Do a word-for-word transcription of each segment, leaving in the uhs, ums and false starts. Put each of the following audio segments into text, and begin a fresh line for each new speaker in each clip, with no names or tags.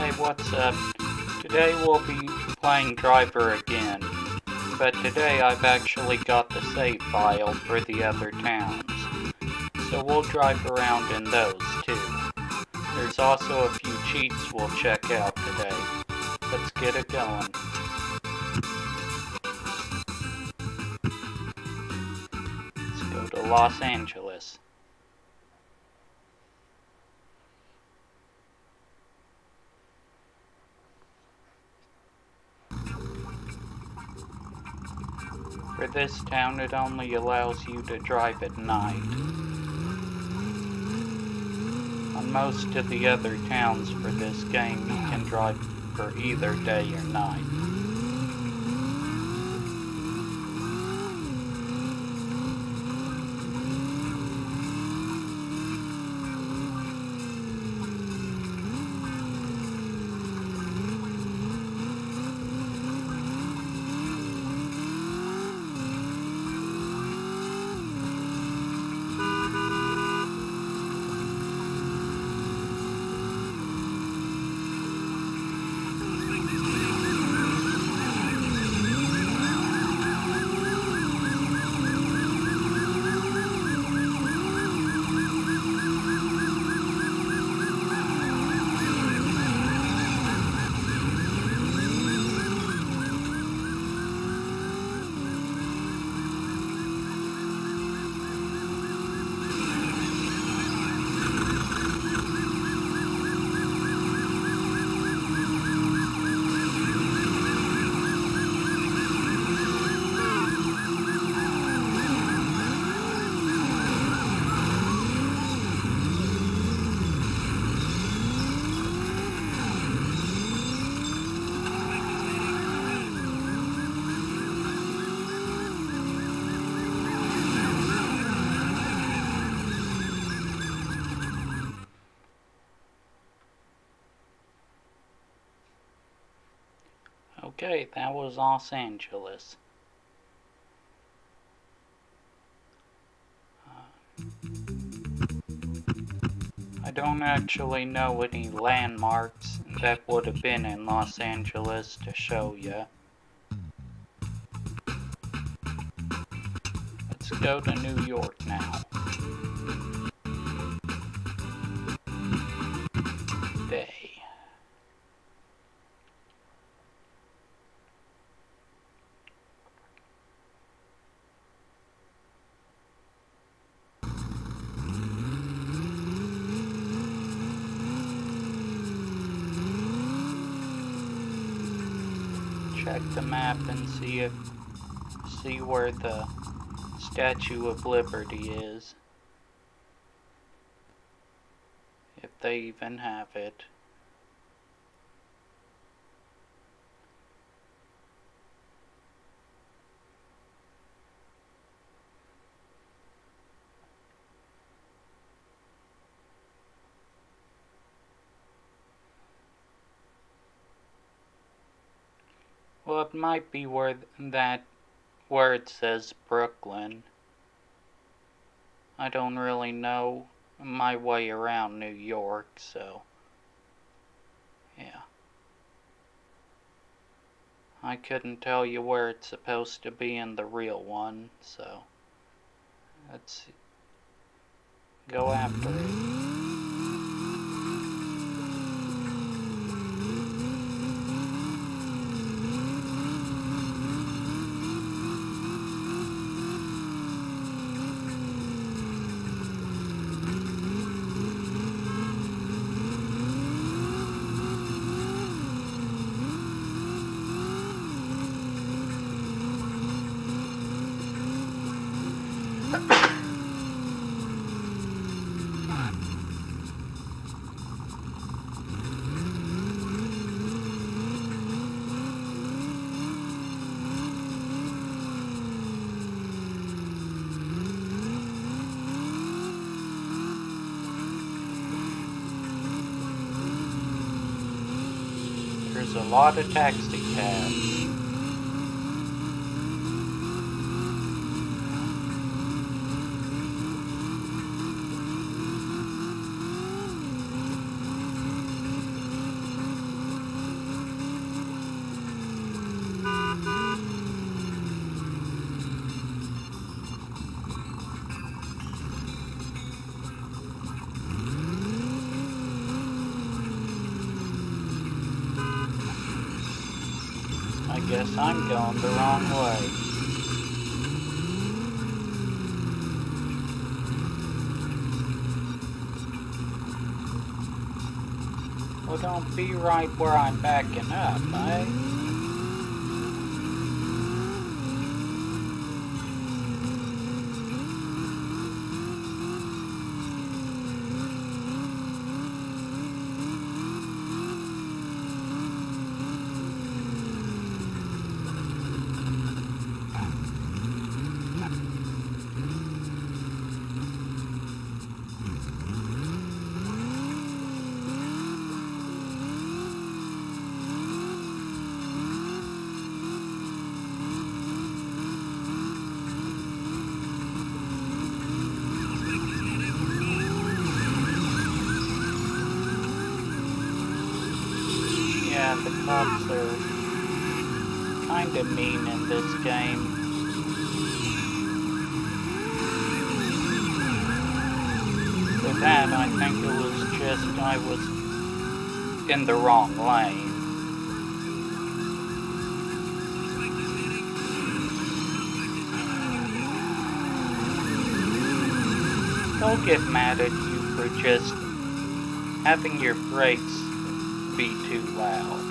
Hey, what's up? Today we'll be playing Driver again, but today I've actually got the save file for the other towns, so we'll drive around in those too. There's also a few cheats we'll check out today. Let's get it going. Let's go to Los Angeles. For this town, it only allows you to drive at night. On most of the other towns for this game, you can drive for either day or night. Okay, that was Los Angeles. Uh, I don't actually know any landmarks that would have been in Los Angeles to show you. Let's go to New York now. Day. Check the map and see if see where the Statue of Liberty is. If they even have it. Well, it might be where that where it says Brooklyn. I don't really know my way around New York, so yeah. I couldn't tell you where it's supposed to be in the real one, so let's go after it. There's a lot of taxi cabs. I guess I'm going the wrong way. Well, don't be right where I'm backing up, eh? Yeah, the cops are kinda mean in this game. For that, I think it was just I was in the wrong lane. They'll get mad at you for just having your brakes be too loud.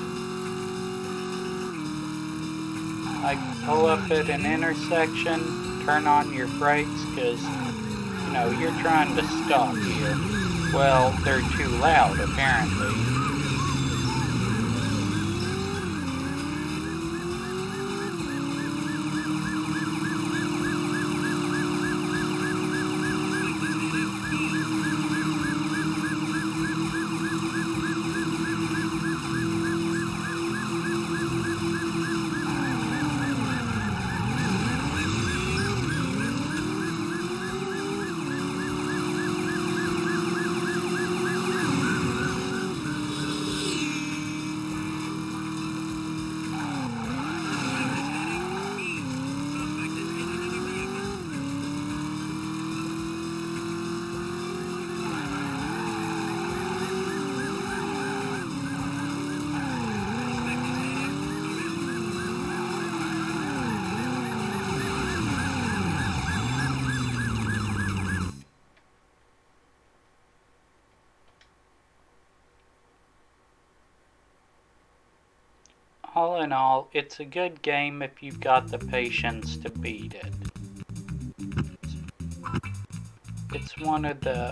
Like, pull up at an intersection, turn on your brakes, because, you know, you're trying to stop here. Well, they're too loud, apparently. All in all, it's a good game if you've got the patience to beat it. It's one of the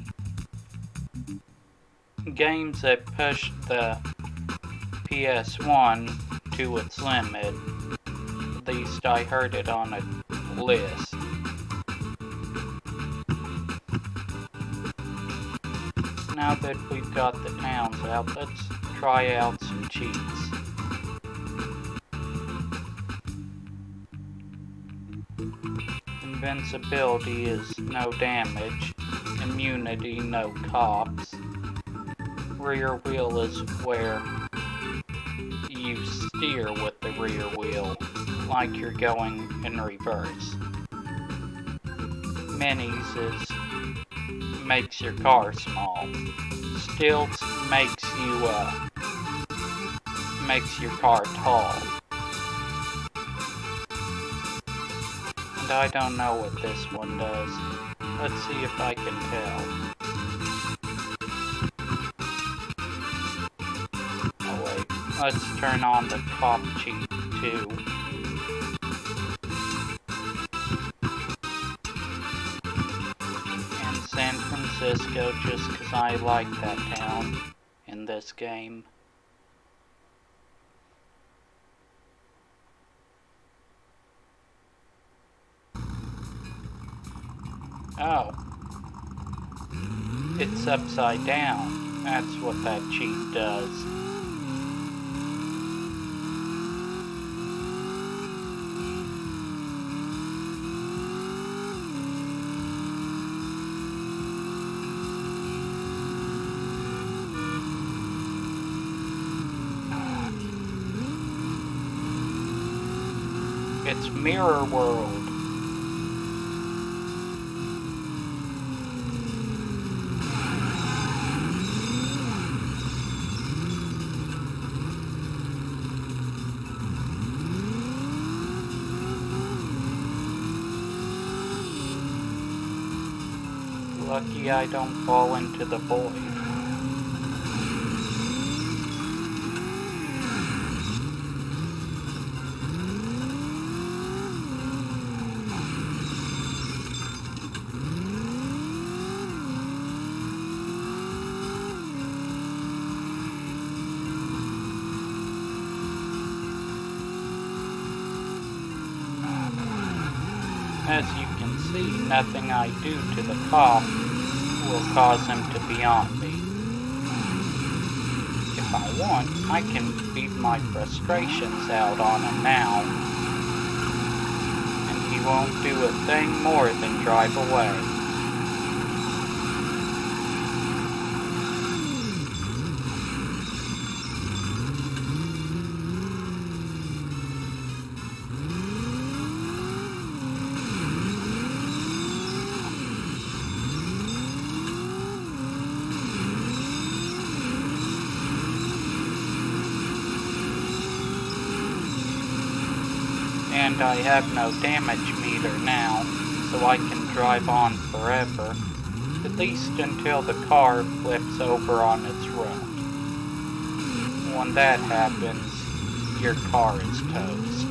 games that pushed the P S one to its limit. At least I heard it on a list. Now that we've got the towns out, let's try out some cheats. Invincibility is no damage, immunity no cops, rear wheel is where you steer with the rear wheel like you're going in reverse. Minis is makes your car small. Stilts makes you uh makes your car tall. I don't know what this one does. Let's see if I can tell. Oh wait, let's turn on the cop cheat too. And San Francisco, just because I like that town in this game. Oh. It's upside down. That's what that cheat does. It's Mirror World. Lucky I don't fall into the void. As you can see, nothing I do to the cop will cause him to be on me. If I want, I can beat my frustrations out on him now, and he won't do a thing more than drive away. And I have no damage meter now, so I can drive on forever, at least until the car flips over on its road. When that happens, your car is toast.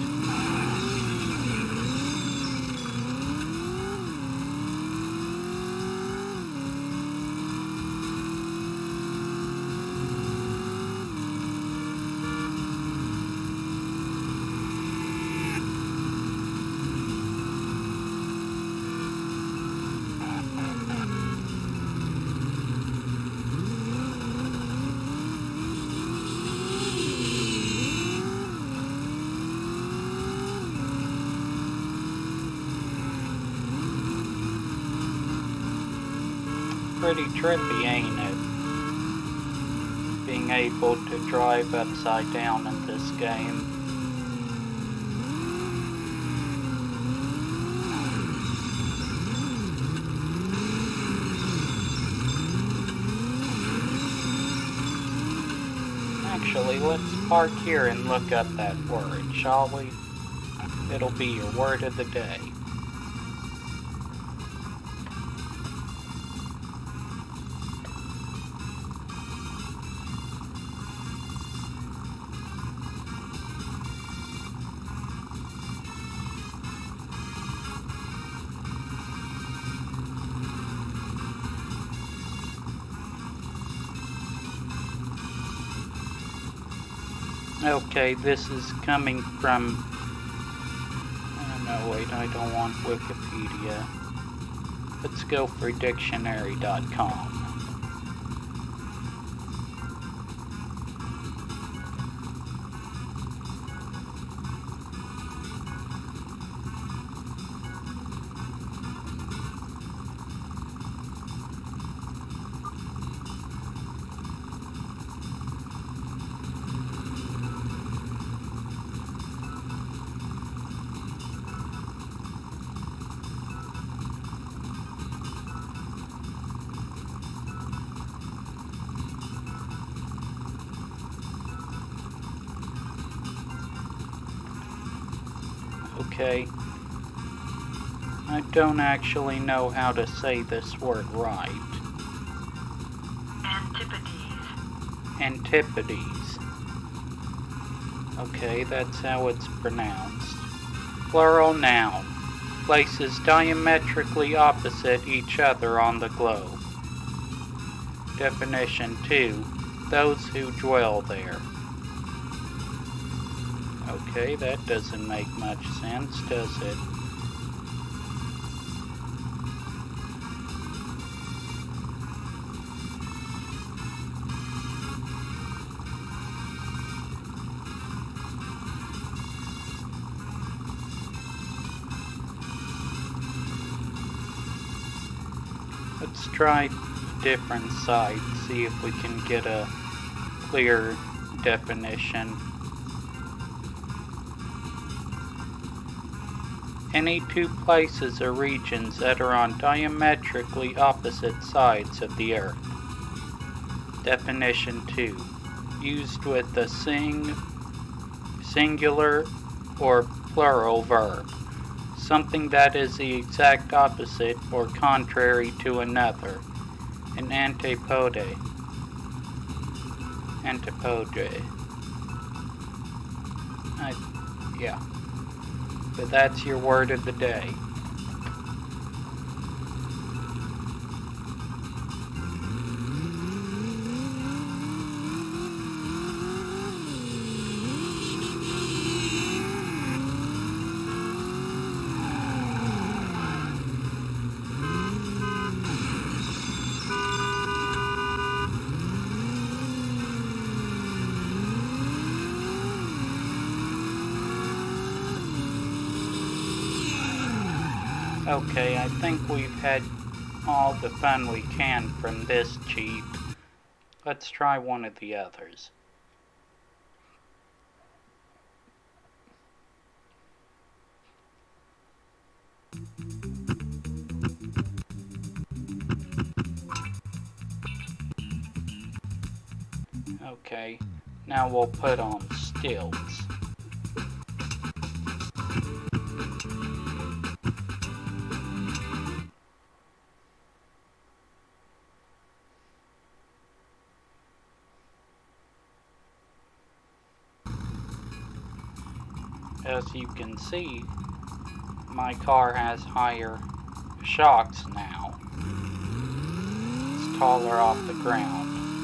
Pretty trippy, ain't it? Being able to drive upside down in this game. Actually, let's park here and look up that word, shall we? It'll be your word of the day. Okay, this is coming from... Oh, no, wait, I don't want Wikipedia. Let's go for dictionary dot com. Okay, I don't actually know how to say this word right.
Antipodes.
Antipodes. Okay, that's how it's pronounced. Plural noun. Places diametrically opposite each other on the globe. Definition two. Those who dwell there. Okay, that doesn't make much sense, does it? Let's try a different site, see if we can get a clear definition. Any two places or regions that are on diametrically opposite sides of the Earth. Definition two. Used with the sing, singular or plural verb. something that is the exact opposite or contrary to another. An antipode. Antipode. I, yeah. But that's your word of the day. Okay, I think we've had all the fun we can from this cheat. Let's try one of the others. Okay, now we'll put on stilts. As you can see, my car has higher shocks now. It's taller off the ground.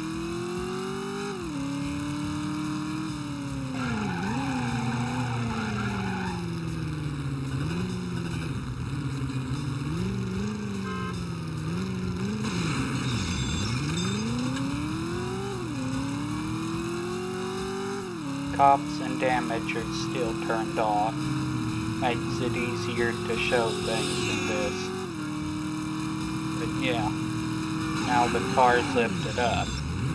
Cops and damage are still turned off. Makes it easier to show things in this. But yeah, now the car's lifted up.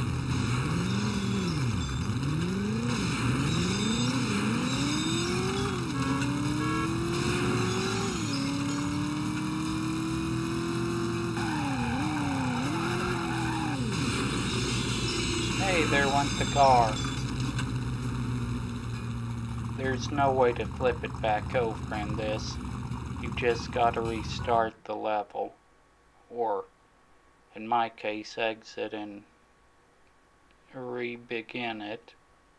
Hey, there went the car. There's no way to flip it back over in this. You just gotta restart the level. Or, in my case, exit and re-begin it.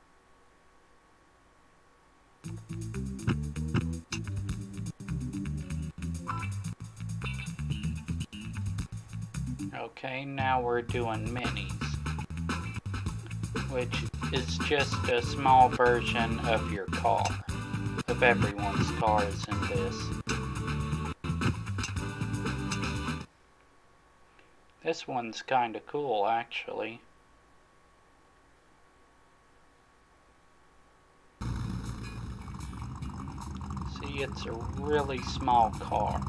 Okay, now we're doing minis, which is just a small version of your car, of everyone's cars in this. This one's kinda cool, actually. See, it's a really small car.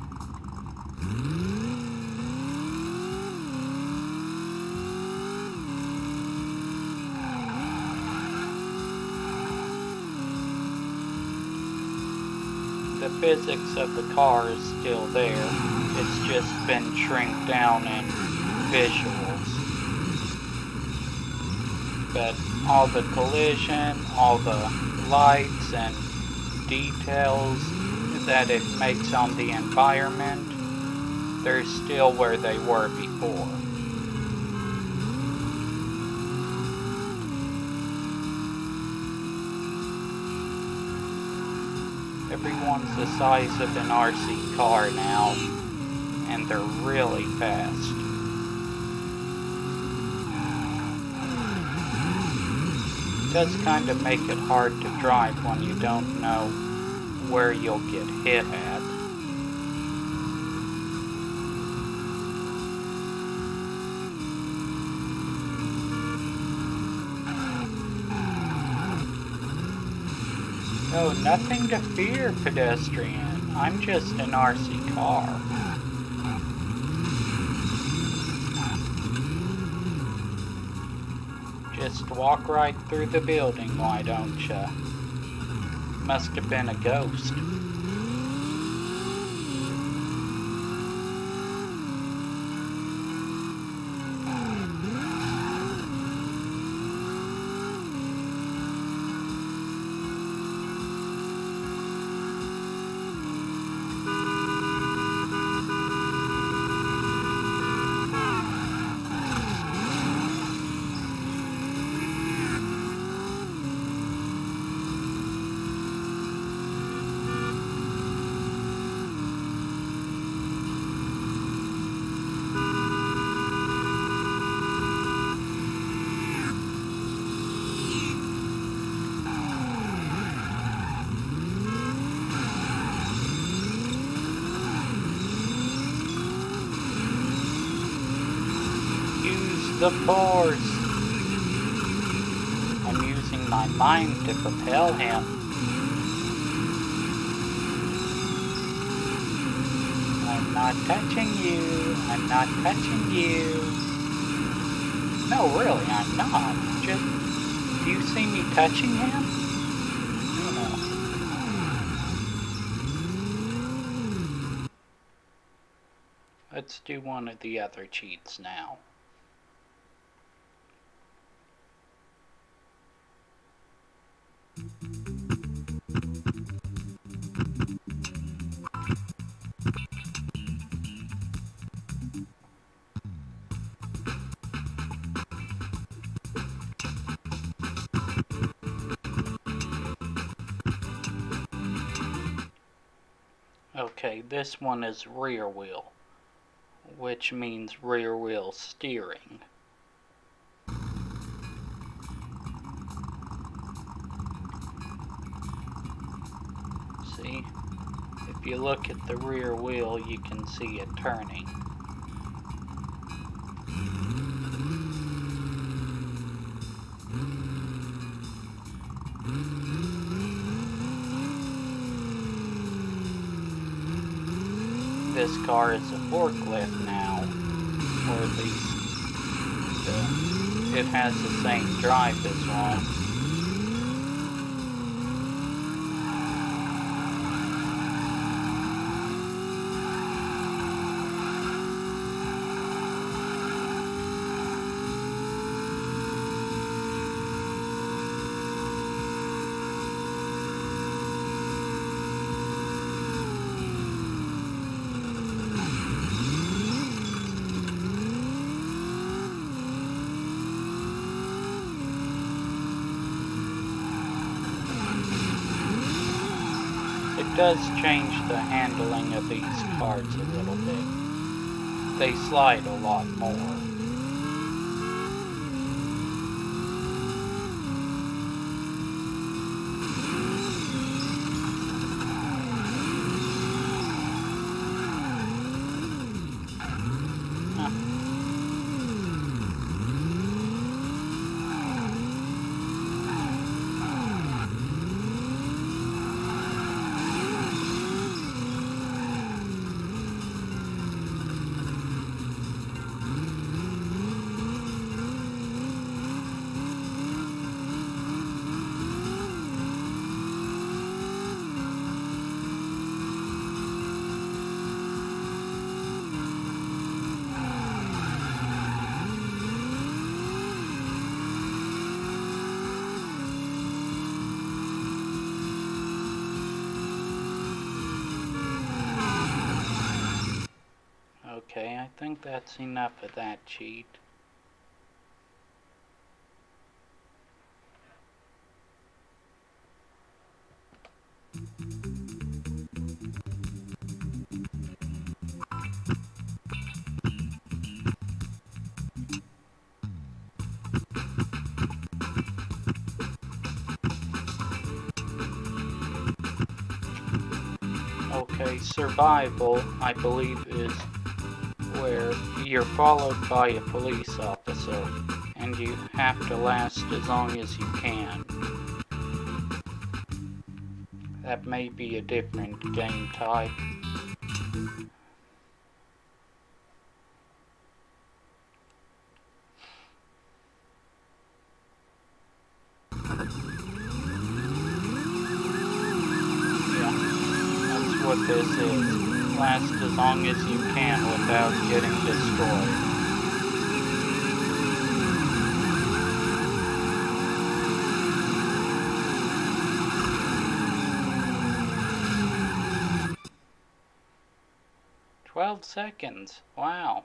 The physics of the car is still there. It's just been shrinked down in visuals. But all the collision, all the lights and details that it makes on the environment, they're still where they were before. Everyone's the size of an R C car now, and they're really fast. It does kind of make it hard to drive when you don't know where you'll get hit at. Oh, nothing to fear, pedestrian. I'm just an R C car. Just walk right through the building, why don't ya? Must have been a ghost. the force. I'm using my mind to propel him. I'm not touching you. I'm not touching you. No, really, I'm not. Just, do you see me touching him? No, no. Let's do one of the other cheats now. Okay, this one is rear wheel, which means rear wheel steering. See, if you look at the rear wheel, you can see it turning. This car is a forklift now, or at least uh, it has the same drive as one. It does change the handling of these cars a little bit. They slide a lot more. Okay, I think that's enough of that cheat. Okay, survival, I believe, is where you're followed by a police officer and you have to last as long as you can. That may be a different game type. Yeah, that's what this is. Last as long as you can without getting destroyed. Twelve seconds. Wow.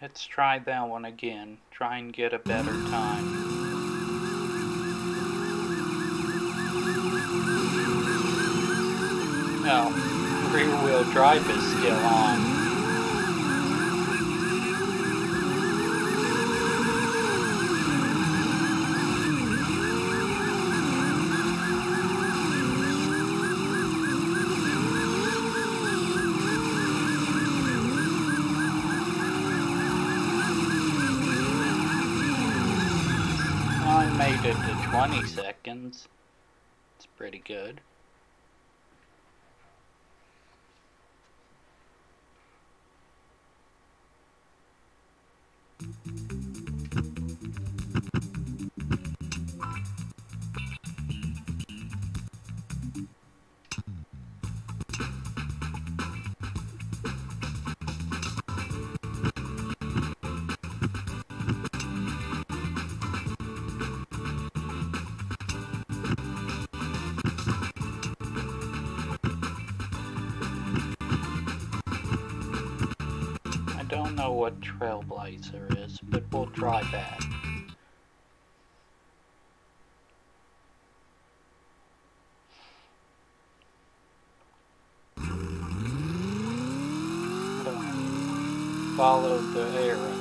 Let's try that one again. Try and get a better time. Oh, rear-wheel drive is still on. I made it to twenty seconds. It's pretty good. I don't know what Trailblazer is, but we'll try that. Follow the arrows.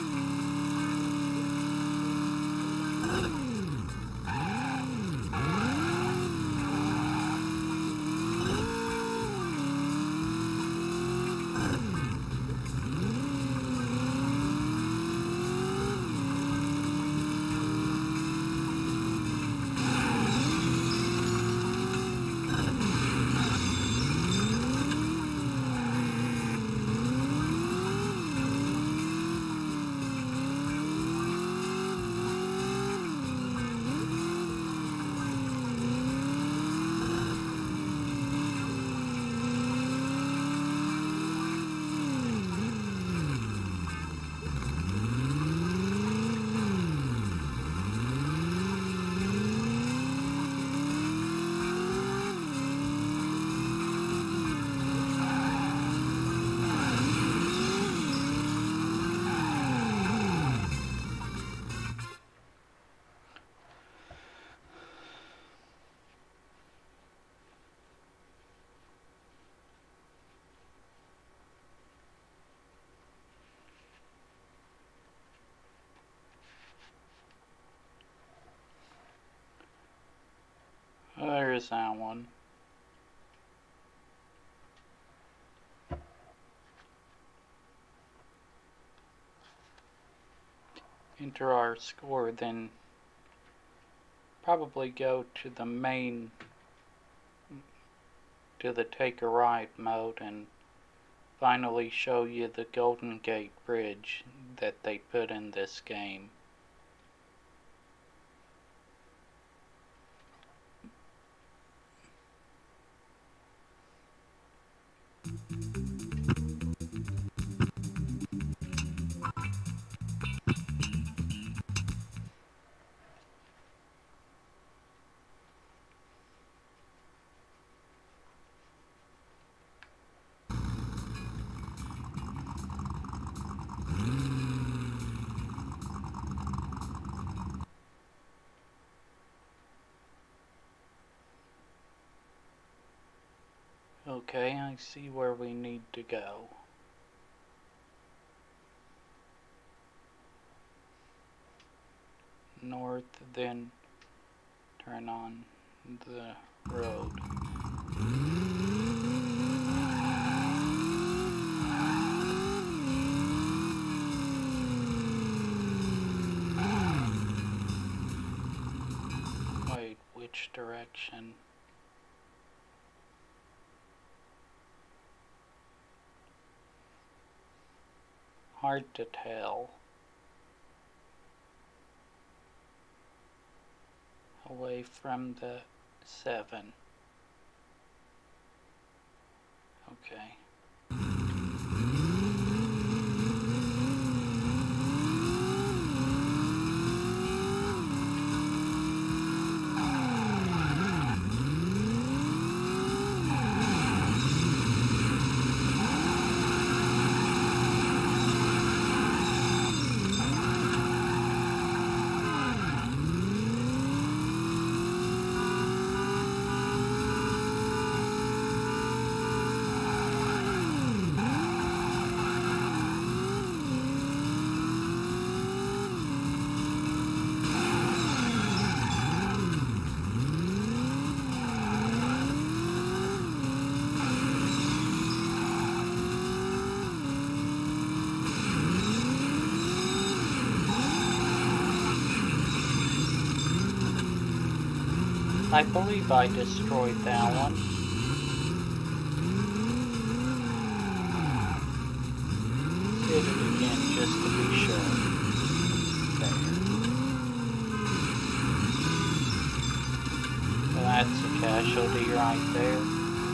There's that one. Enter our score, then probably go to the main, to the take a ride mode, and finally show you the Golden Gate Bridge that they put in this game. Okay, I see where we need to go. North, then turn on the road. Wait, which direction? Hard to tell. Away from the seven. Okay. I believe I destroyed that one. Let's hit it again just to be sure. There. So that's a casualty right there.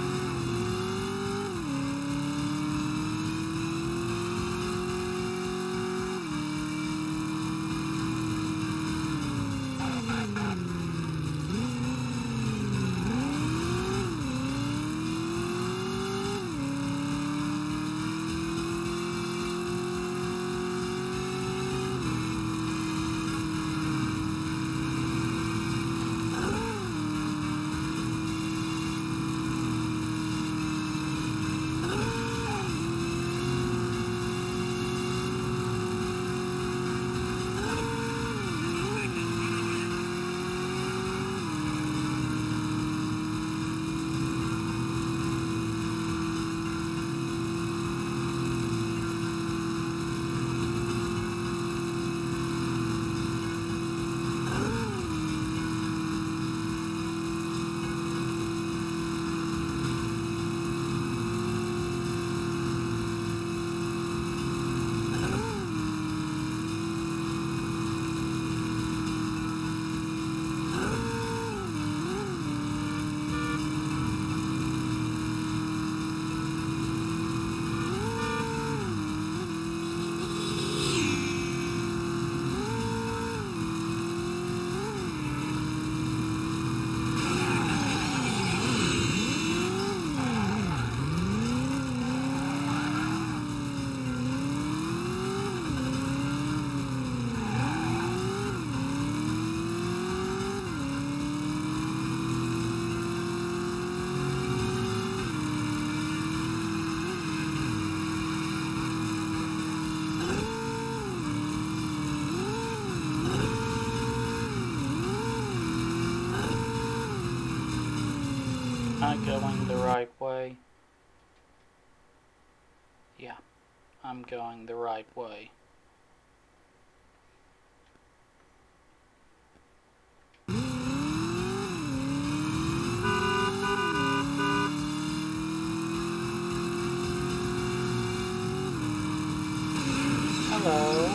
Am I going the right way? Yeah, I'm going the right way. Hello.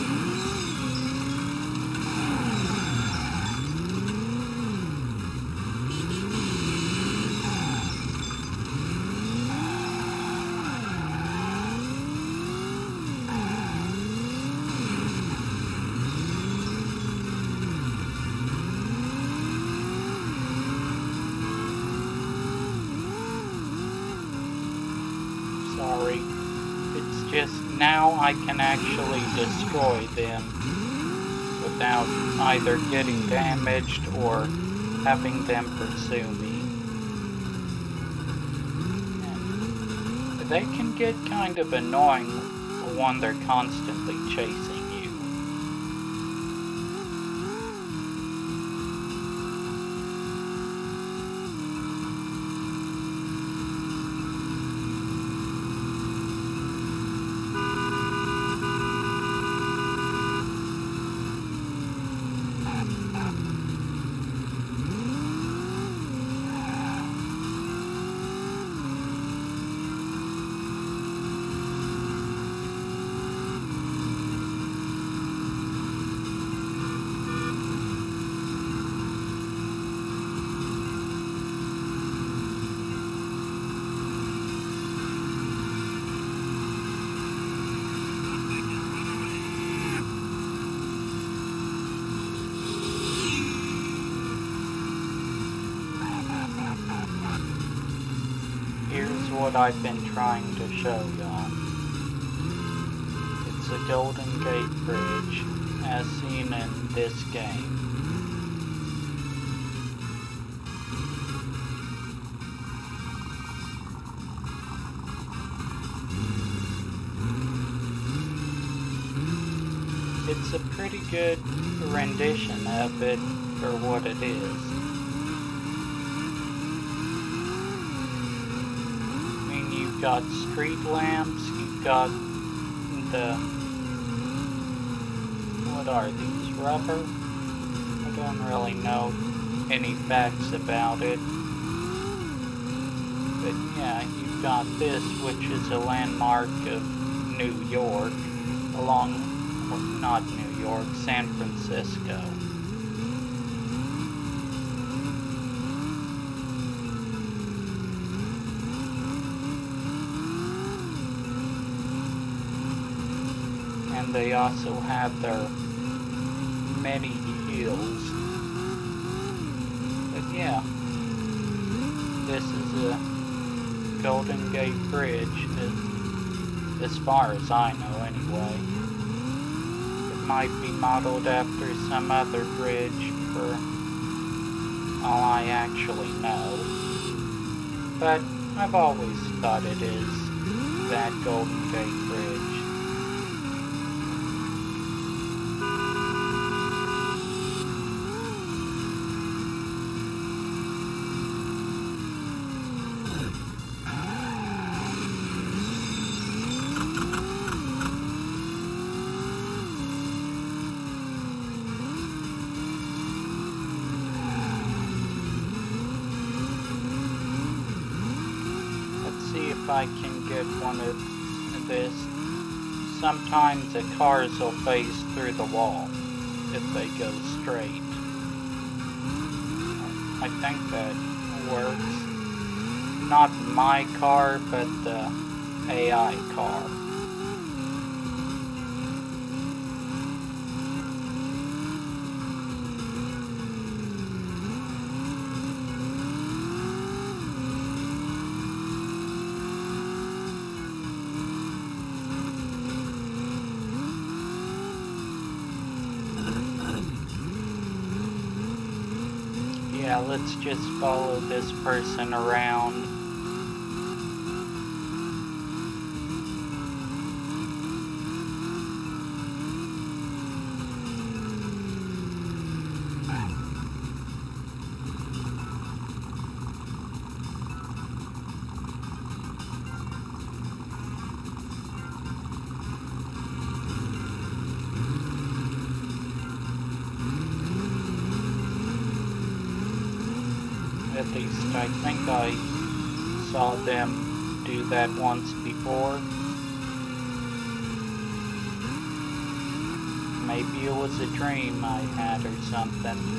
Sorry. It's just now I can actually destroy them without either getting damaged or having them pursue me. And they can get kind of annoying when they're constantly chasing you. Here's what I've been trying to show y'all. It's a Golden Gate Bridge, as seen in this game. It's a pretty good rendition of it for what it is. You've got street lamps, you've got the, what are these, rubber? I don't really know any facts about it. But yeah, you've got this, which is a landmark of New York, along, or not New York, San Francisco. And they also have their many hills. But yeah, this is a Golden Gate Bridge, as, as far as I know anyway. It might be modeled after some other bridge for all I actually know. But I've always thought it is that Golden Gate Bridge. If I can get one of this. Sometimes the cars will phase through the wall if they go straight. I think that works. Not my car, but the A I car. Yeah, let's just follow this person around. At least I think I saw them do that once before. Maybe it was a dream I had or something.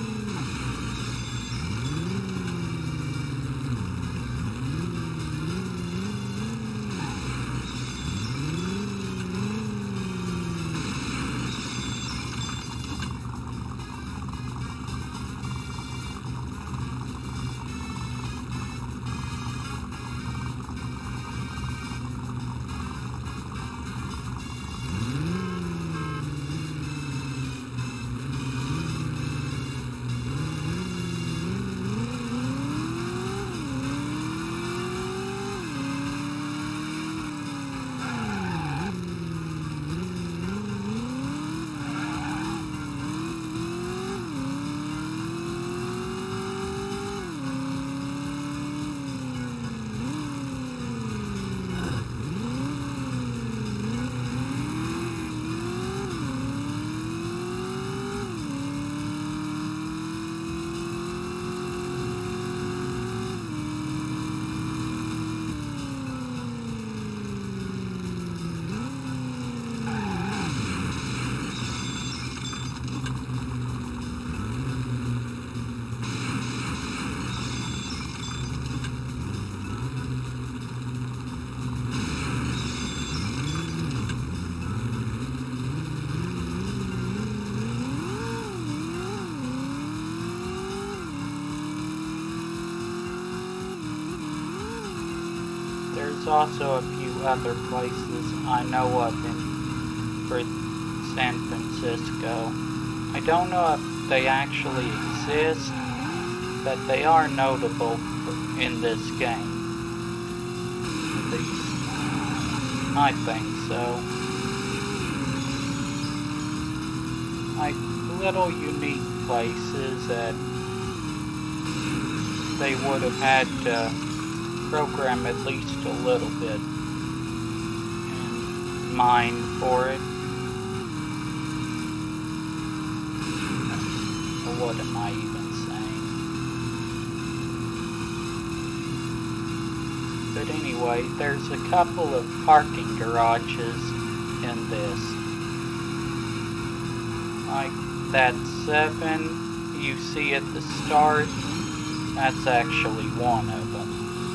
There's also a few other places I know of in for San Francisco. I don't know if they actually exist, but they are notable in this game. At least, I think so. Like little unique places that they would have had to program at least a little bit and mine for it. Or what am I even saying? But anyway, there's a couple of parking garages in this. Like that seven you see at the start, that's actually one of them.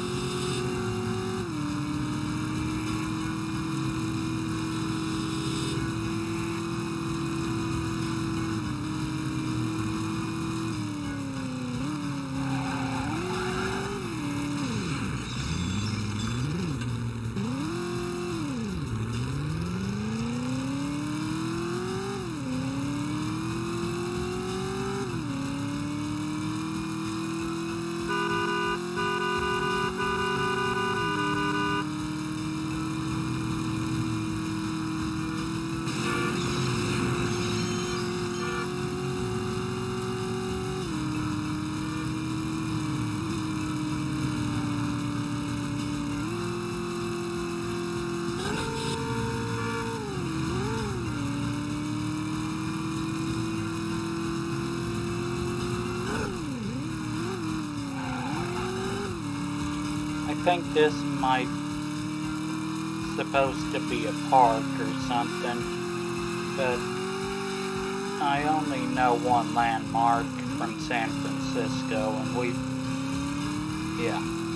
I think this might supposed to be a park or something, but I only know one landmark from San Francisco, and we, yeah,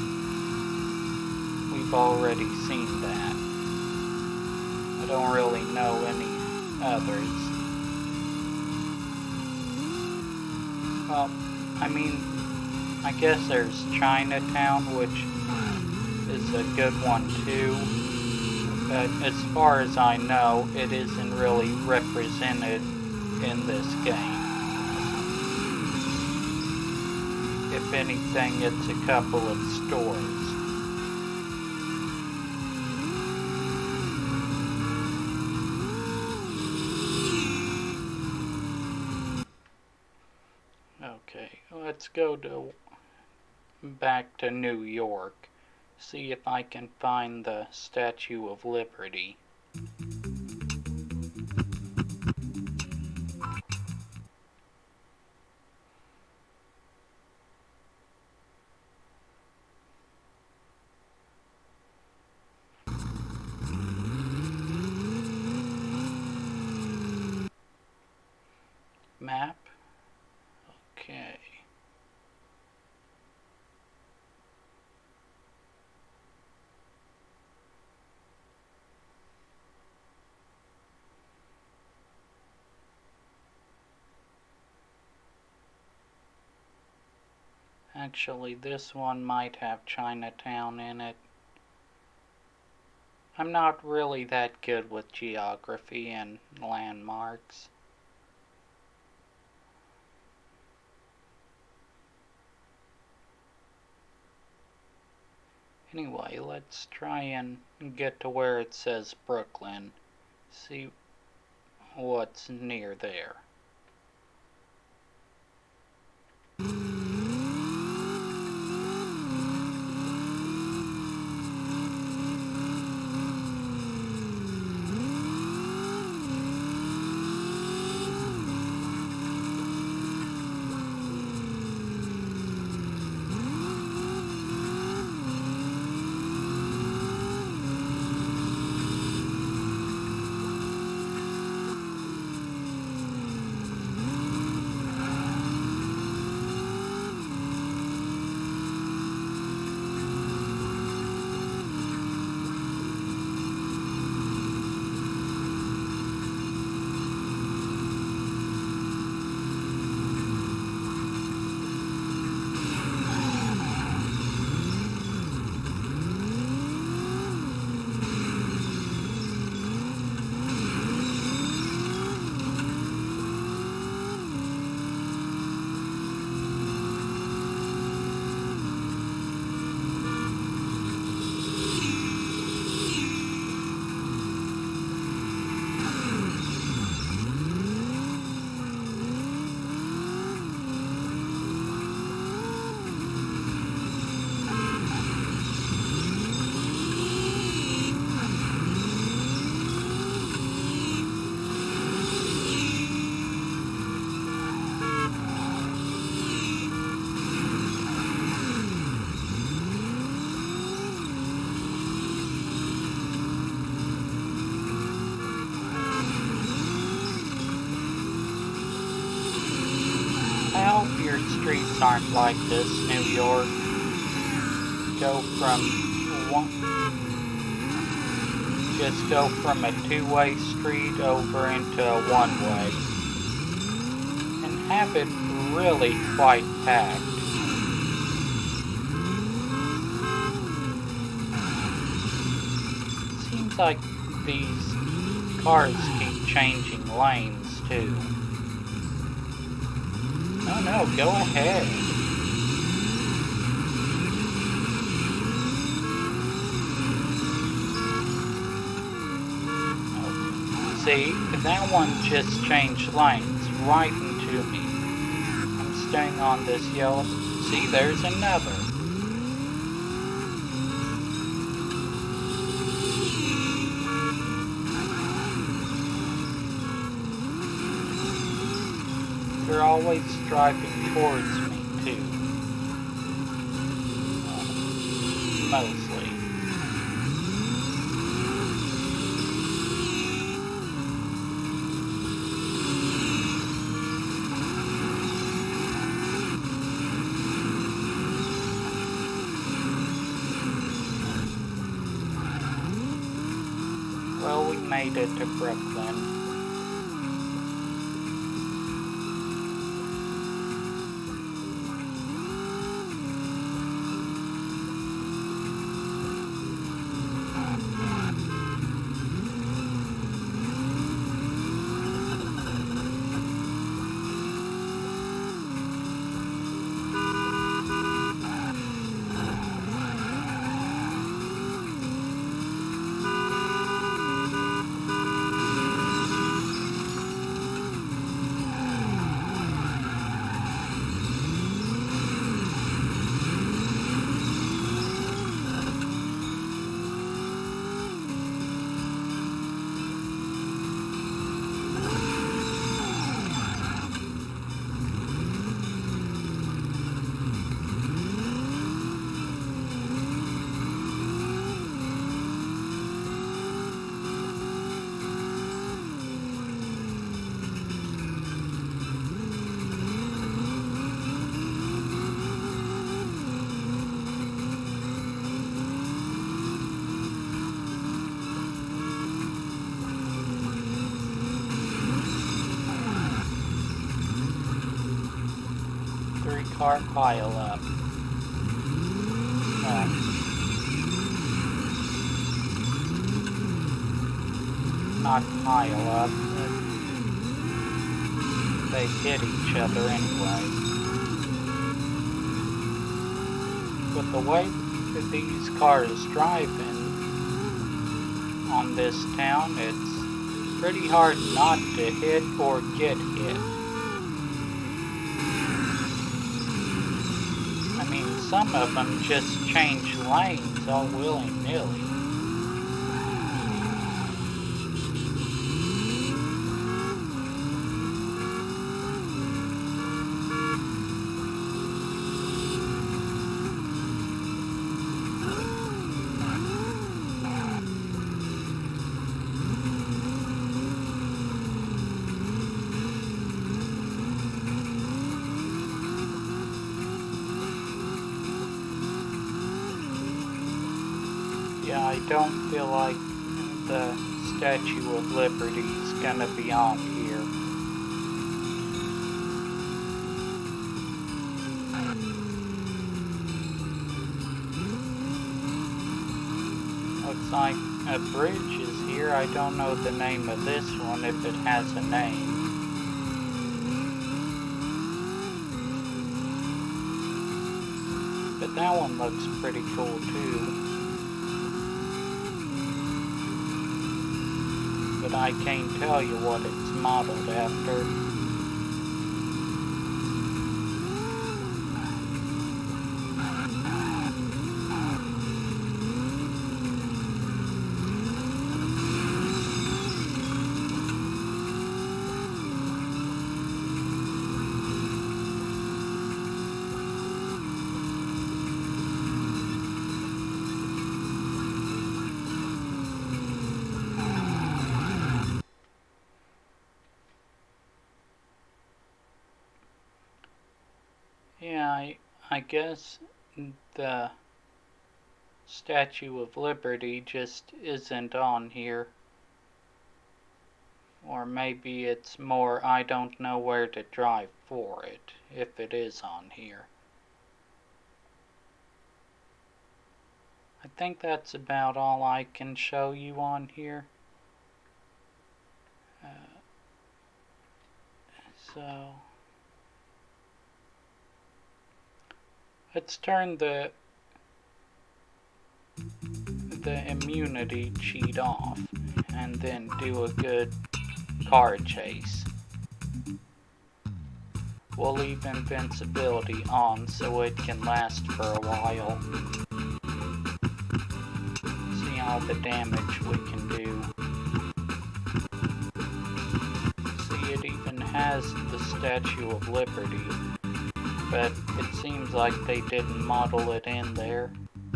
we've already seen that. I don't really know any others. Well, I mean, I guess there's Chinatown, which is a good one too, but as far as I know, it isn't really represented in this game. If anything, it's a couple of stores. Okay, let's go to back to New York. See if I can find the Statue of Liberty. Map? Okay. Actually, this one might have Chinatown in it. I'm not really that good with geography and landmarks. Anyway, let's try and get to where it says Brooklyn. See what's near there. streets aren't like this, New York. Go from one, just go from a two-way street over into a one-way. And have it really quite packed. Seems like these cars keep changing lanes too. No, no, go ahead. Okay. See, that one just changed lanes right into me. I'm staying on this yellow. See, there's another. They're always driving towards me, too. Uh, mostly. Well, we made it to Brooklyn. Car pile up. Uh, not pile up, but they hit each other anyway. With the way that these cars drive in on this town, it's pretty hard not to hit or get hit. Some of them just change lanes all willy-nilly. I don't feel like the Statue of Liberty is gonna be on here. Looks like a bridge is here. I don't know the name of this one, if it has a name. But that one looks pretty cool too. But I can't tell you what it's modeled after. I, I guess the Statue of Liberty just isn't on here. Or maybe it's more I don't know where to drive for it, if it is on here. I think that's about all I can show you on here. Uh, so, let's turn the the immunity cheat off, and then do a good car chase. We'll leave invincibility on so it can last for a while. See all the damage we can do. See, it even has the Statue of Liberty, but it seems like they didn't model it in there.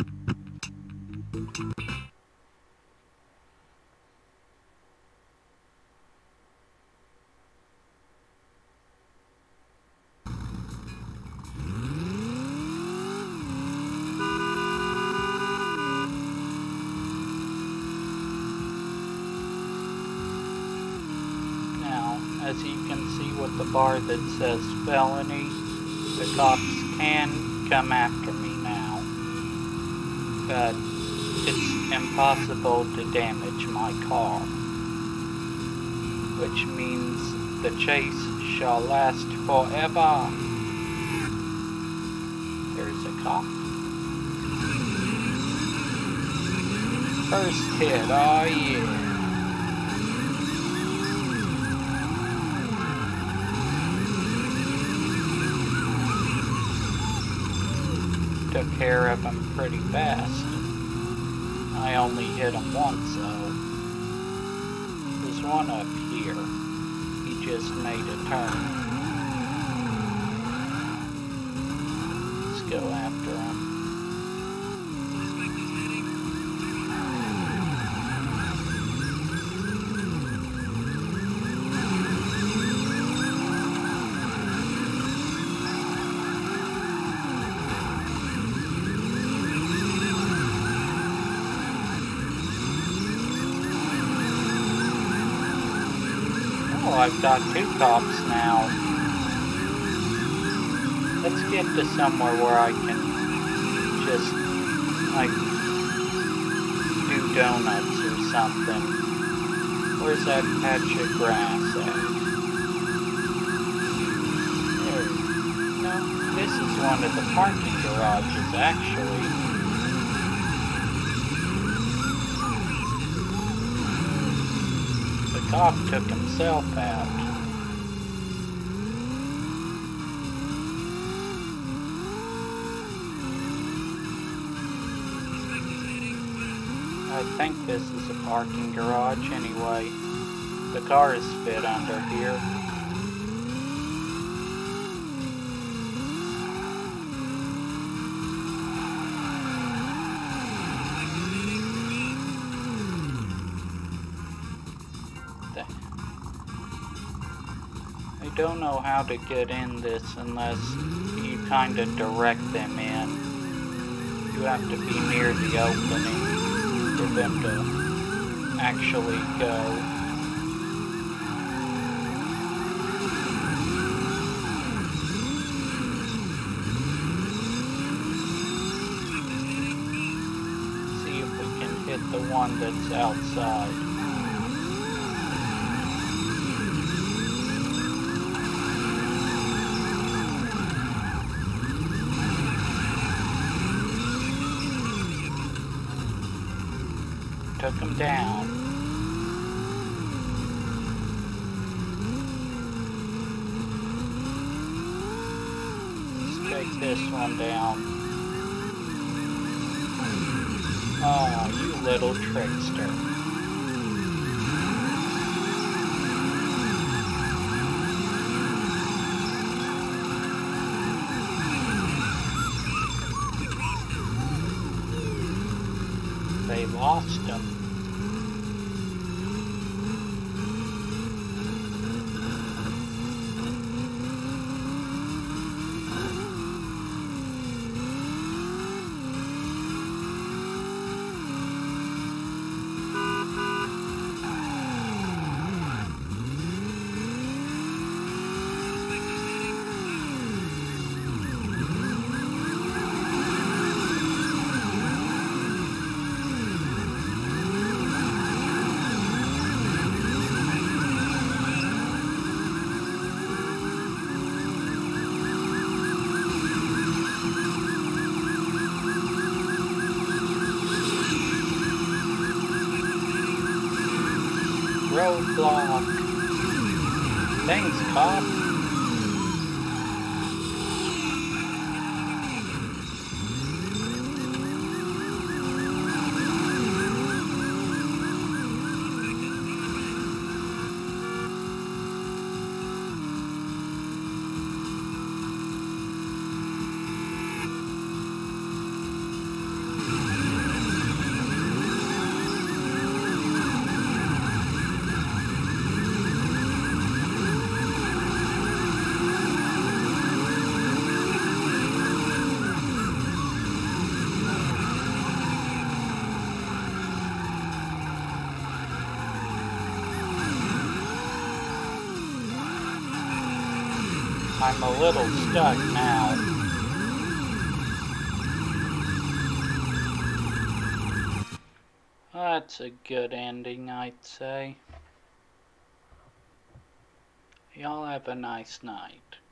As you can see with the bar that says felony, the cops can come after me now. But it's impossible to damage my car. Which means the chase shall last forever. There's a cop. First hit, oh yeah. Took care of him pretty fast. I only hit him once though. There's one up here. He just made a turn. Let's go after him. I've got two cops now. Let's get to somewhere where I can just, like, do donuts or something. Where's that patch of grass at? There. No, this is one of the parking garages, actually. The cop took himself out. I think this is a parking garage anyway. The cars fit under here. I don't know how to get in this unless you kind of direct them in. You have to be near the opening for them to actually go. See if we can hit the one that's outside. Took him down. Let's take this one down. Oh, you little trickster. They lost him. roadblock. Thanks, cop. I'm a little stuck now. That's a good ending, I'd say. Y'all have a nice night.